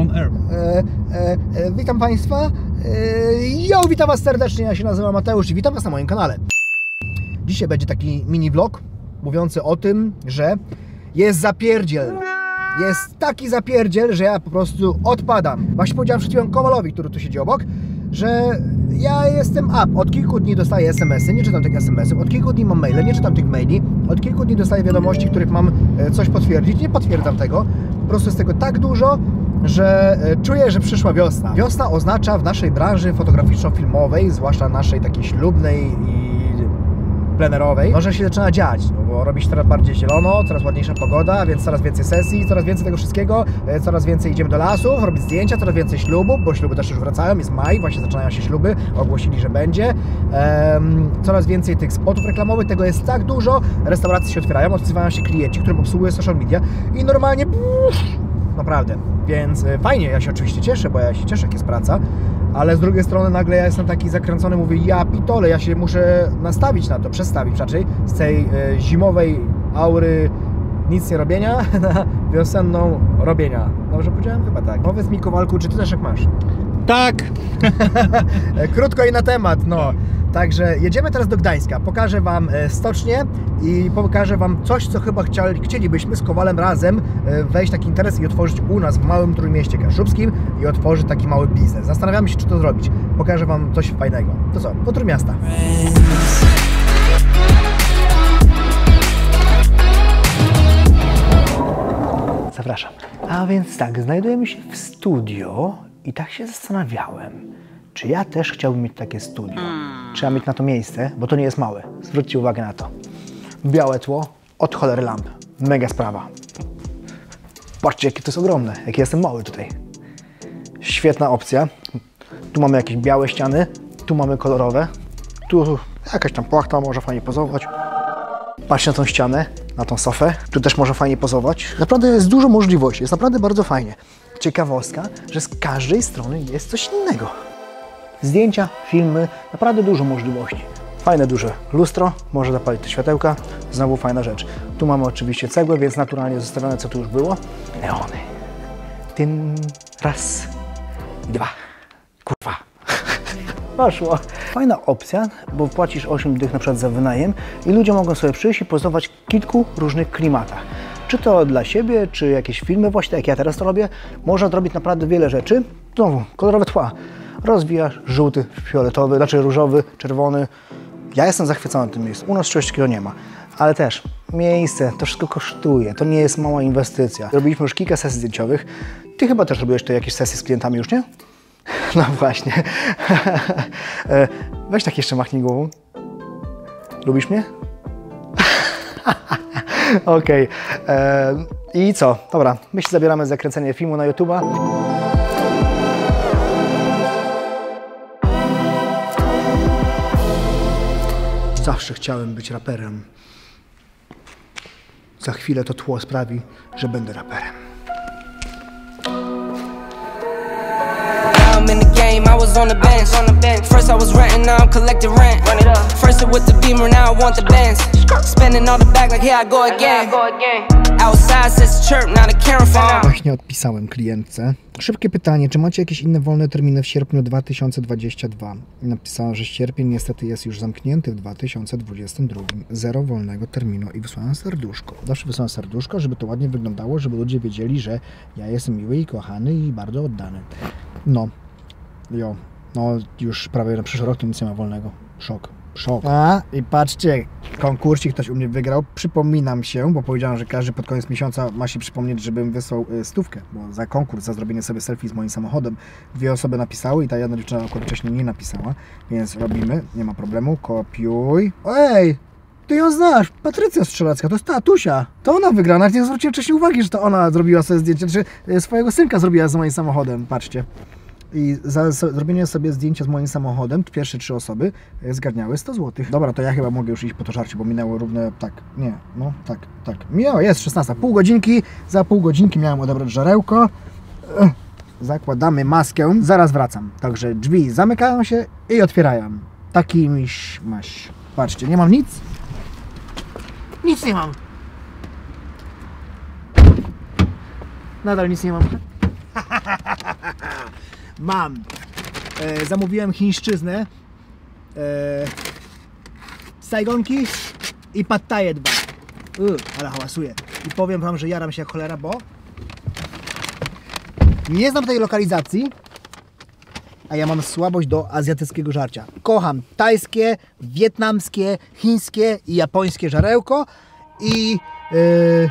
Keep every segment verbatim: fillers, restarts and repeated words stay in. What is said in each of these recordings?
On air. E, e, e, witam Państwa. E, jo, witam Was serdecznie, ja się nazywam Mateusz i witam Was na moim kanale. Dzisiaj będzie taki mini vlog mówiący o tym, że jest zapierdziel. Jest taki zapierdziel, że ja po prostu odpadam. Właśnie powiedziałem przed chwilą Kowalowi, który tu siedzi obok, że ja jestem up. Od kilku dni dostaję es em esy, nie czytam tych es em esów. Od kilku dni mam maile, nie czytam tych maili. Od kilku dni dostaję wiadomości, których mam coś potwierdzić. Nie potwierdzam tego. Po prostu jest tego tak dużo, że czuję, że przyszła wiosna. Wiosna oznacza w naszej branży fotograficzno-filmowej, zwłaszcza naszej takiej ślubnej i plenerowej, może się zaczyna dziać, no bo robi się coraz bardziej zielono, coraz ładniejsza pogoda, więc coraz więcej sesji, coraz więcej tego wszystkiego, coraz więcej idziemy do lasów, robić zdjęcia, coraz więcej ślubów, bo śluby też już wracają, jest maj, właśnie zaczynają się śluby, ogłosili, że będzie. Ehm, coraz więcej tych spotów reklamowych, tego jest tak dużo, restauracje się otwierają, odzywają się klienci, którym obsługuje social media i normalnie pff, naprawdę, więc e, fajnie, ja się oczywiście cieszę, bo ja się cieszę, jak jest praca, ale z drugiej strony nagle ja jestem taki zakręcony, mówię, ja pitole, ja się muszę nastawić na to, przestawić raczej z tej e, zimowej aury nic nie robienia na wiosenną robienia. Dobrze powiedziałem? Chyba tak. Powiedz mi, Kowalku, czy ty też jak masz? Tak! Krótko i na temat, no. Także jedziemy teraz do Gdańska, pokażę Wam stocznię i pokażę Wam coś, co chyba chcieli, chcielibyśmy z Kowalem razem wejść w taki interes i otworzyć u nas w małym Trójmieście Kaszubskim i otworzyć taki mały biznes. Zastanawiamy się, czy to zrobić. Pokażę Wam coś fajnego. To co? Po Trójmiasta. Zapraszam. A więc tak, znajdujemy się w studio i tak się zastanawiałem, czy ja też chciałbym mieć takie studio. Trzeba mieć na to miejsce, bo to nie jest małe. Zwróćcie uwagę na to. Białe tło, od cholery lamp. Mega sprawa. Patrzcie, jakie to jest ogromne, jaki jestem mały tutaj. Świetna opcja. Tu mamy jakieś białe ściany, tu mamy kolorowe, tu jakaś tam płachta, może fajnie pozować. Patrzcie na tą ścianę, na tą sofę, tu też może fajnie pozować. Naprawdę jest dużo możliwości, jest naprawdę bardzo fajnie. Ciekawostka, że z każdej strony jest coś innego. Zdjęcia, filmy, naprawdę dużo możliwości. Fajne duże lustro, może zapalić te światełka, znowu fajna rzecz. Tu mamy oczywiście cegłę, więc naturalnie zostawione, co tu już było. Neony. Tym raz, dwa, kurwa. Poszło. Fajna opcja, bo płacisz osiem dych na przykład za wynajem i ludzie mogą sobie przyjść i pozować w kilku różnych klimatach. Czy to dla siebie, czy jakieś filmy właśnie, tak jak ja teraz to robię. Można zrobić naprawdę wiele rzeczy. Znowu, kolorowe tła. Rozwijasz, żółty, fioletowy, znaczy różowy, czerwony. Ja jestem zachwycony tym miejscem. U nas czegoś takiego nie ma. Ale też miejsce, to wszystko kosztuje. To nie jest mała inwestycja. Robiliśmy już kilka sesji zdjęciowych. Ty chyba też robiłeś tu jakieś sesje z klientami już, nie? No właśnie. Weź tak jeszcze machnij głową. Lubisz mnie? Okej. Okay. I co? Dobra, my się zabieramy za kręcenie filmu na YouTube'a. Zawsze chciałem być raperem. Za chwilę to tło sprawi, że będę raperem. In the game, I was on the bench. On the bench. First I was renting, now I'm collecting rent. Run it up. First it with the Beamer, now I want the Benz. Spending all the back like here I go again. Outside says chirp, now the camera phone. Właśnie odpisałem klientce. Szybkie pytanie, czy macie jakieś inne wolne terminy w sierpniu dwa tysiące dwudziestym drugim? I napisała, że sierpień niestety jest już zamknięty w dwa tysiące dwudziestym drugim. Zero wolnego terminu i wysłałem serduszko. Zawsze wysłałem serduszko, żeby to ładnie wyglądało, żeby ludzie wiedzieli, że ja jestem miły i kochany i bardzo oddany. No. Jo, no już prawie na przyszły rok to nic nie ma wolnego. Szok, szok. A, i patrzcie, konkursik ktoś u mnie wygrał. Przypominam się, bo powiedziałem, że każdy pod koniec miesiąca ma się przypomnieć, żebym wysłał y, stówkę, bo za konkurs, za zrobienie sobie selfie z moim samochodem dwie osoby napisały i ta jedna dziewczyna akurat wcześniej nie napisała, więc robimy, nie ma problemu, kopiuj. Ej, ty ją znasz, Patrycja Strzelecka, to jest tatusia. To ona wygra, nawet nie zwróciłem wcześniej uwagi, że to ona zrobiła sobie zdjęcie, czy y, swojego synka zrobiła z moim samochodem, patrzcie. I za zrobienie sobie zdjęcia z moim samochodem, pierwsze trzy osoby zgarniały sto złotych. Dobra, to ja chyba mogę już iść po to żarcie, bo minęło równe, tak, nie, no, tak, tak. Minęło, jest szesnasta, pół godzinki, za pół godzinki miałem odebrać żarełko. Zakładamy maskę, zaraz wracam. Także drzwi zamykają się i otwierają. Taki miś maś. Patrzcie, nie mam nic. Nic nie mam. Nadal nic nie mam. mam. E, zamówiłem chińszczyznę. E, Saigonki i pad thaie dwa. Yy, ale hałasuje. I powiem wam, że jaram się jak cholera, bo nie znam tej lokalizacji, a ja mam słabość do azjatyckiego żarcia. Kocham tajskie, wietnamskie, chińskie i japońskie żarełko i yy,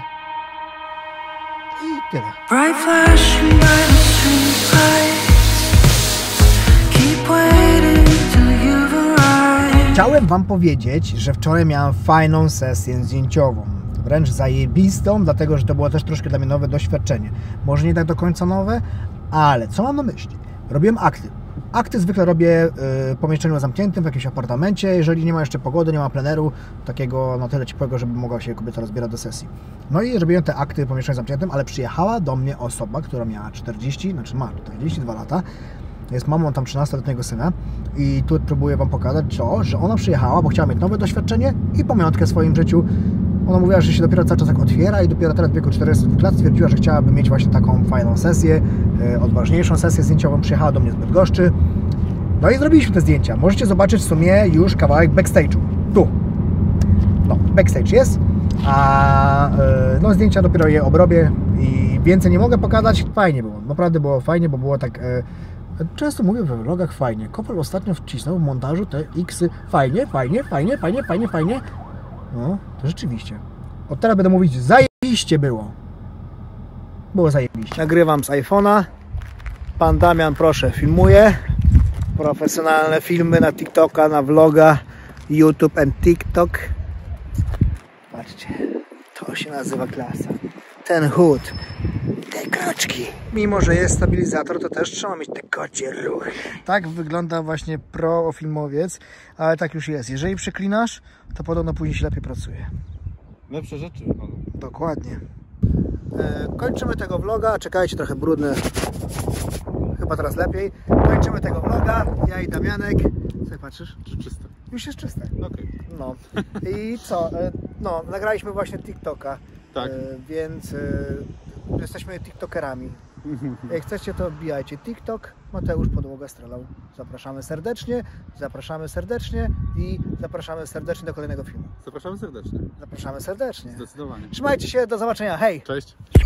i tyle. Bright flashing by the street lights. Keep waiting till you've arrived. Chciałem wam powiedzieć, że wczoraj miałem fajną sesję zdjęciową. Wręcz zajebistą, dlatego że to było też troszkę dla mnie nowe doświadczenie. Może nie tak do końca nowe, ale co mam na myśli? Robiłem akty. Akty zwykle robię w pomieszczeniu zamkniętym, w jakimś apartamencie, jeżeli nie ma jeszcze pogody, nie ma pleneru takiego na tyle ciepłego, żeby mogła się kobieta rozbierać do sesji. No i robiłem te akty w pomieszczeniu zamkniętym, ale przyjechała do mnie osoba, która miała czterdzieści, znaczy ma czterdzieści dwa lata, jest mamą tam trzynastoletniego syna i tu próbuję wam pokazać to, że ona przyjechała, bo chciała mieć nowe doświadczenie i pamiątkę w swoim życiu. Ona mówiła, że się dopiero cały czas tak otwiera i dopiero teraz w wieku czterdziestu dwóch lat stwierdziła, że chciałaby mieć właśnie taką fajną sesję, yy, odważniejszą sesję zdjęciową. Przyjechała do mnie z Bydgoszczy. No i zrobiliśmy te zdjęcia. Możecie zobaczyć w sumie już kawałek backstage'u. Tu. No, backstage jest, a yy, no zdjęcia dopiero je obrobię i więcej nie mogę pokazać. Fajnie było, naprawdę było fajnie, bo było tak... Yy, Często mówię we vlogach fajnie. Kopel ostatnio wcisnął w montażu te X-y. Fajnie, fajnie, fajnie, fajnie, fajnie, fajnie. No, to rzeczywiście. Od teraz będę mówić, zajebiście było. Było zajebiście. Nagrywam z iPhone'a. Pan Damian, proszę, filmuje. Profesjonalne filmy na TikToka, na vloga, YouTube and TikTok. Patrzcie, to się nazywa klasa. Ten chód. Te kroczki. Mimo że jest stabilizator, to też trzeba mieć te kocie ruchy. Tak wygląda właśnie pro-filmowiec, ale tak już jest. Jeżeli przeklinasz, to podobno później się lepiej pracuje. Lepsze rzeczy. Dokładnie. E, kończymy tego vloga. Czekajcie, trochę brudne. Chyba teraz lepiej. Kończymy tego vloga. Ja i Damianek. Co patrzysz? Czy czyste? Już jest czyste. Okej. Okay. No. I co? E, no, nagraliśmy właśnie TikToka. Tak. E, więc e, jesteśmy TikTokerami. Jak chcecie, to wbijajcie TikTok, Mateusz Podłoga strzelał. Zapraszamy serdecznie, zapraszamy serdecznie i zapraszamy serdecznie do kolejnego filmu. Zapraszamy serdecznie. Zapraszamy serdecznie. Zdecydowanie. Trzymajcie się, do zobaczenia, hej! Cześć.